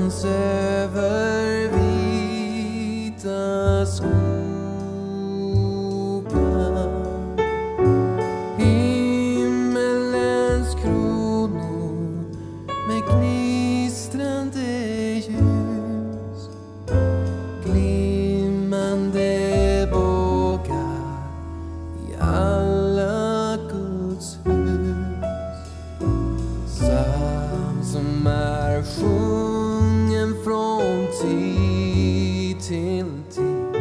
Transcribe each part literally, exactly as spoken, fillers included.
glans över vita skogar, himmelens kronor med gnistrande ljus, glimmande bågar i alla Guds hus. Psalm som är sjungen från tid till tid,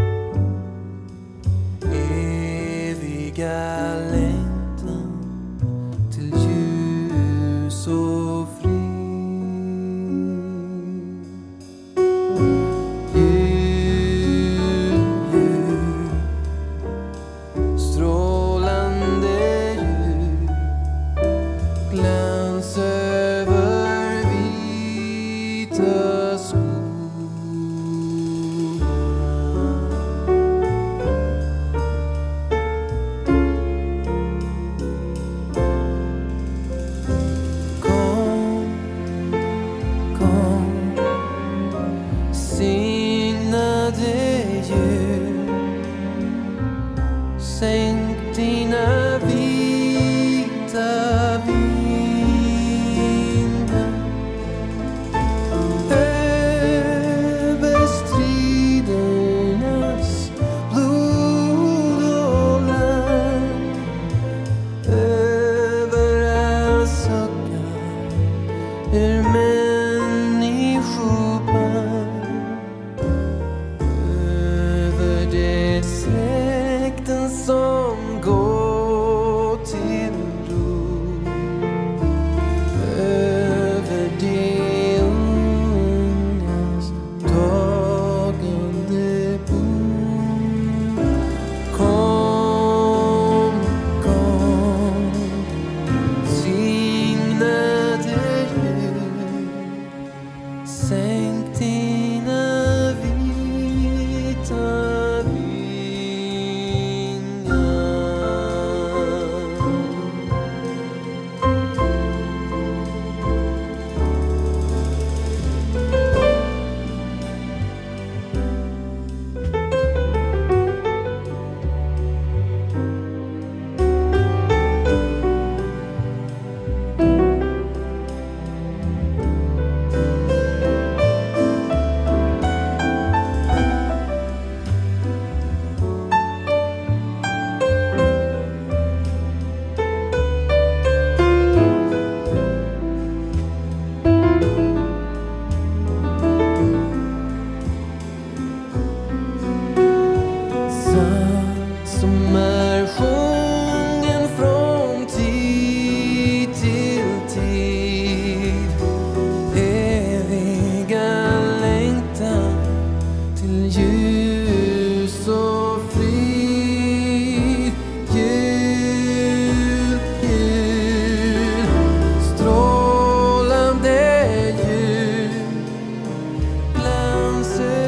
eviga längtan till ljus och frid. Jul, jul, strålande jul, glans över vita skogar. Kom, kom, signade jul, sänk dina vita vingar över stridernas blod och land, över all suckar ur människoband, över det släkten som går till ro, över de ungas tagande bord. Kom, kom, signade jul, sänk dina vita vingar. Psalm som är sjungen från tid till tid, eviga längtan till ljus och frid. Jul, jul, strålande jul, glans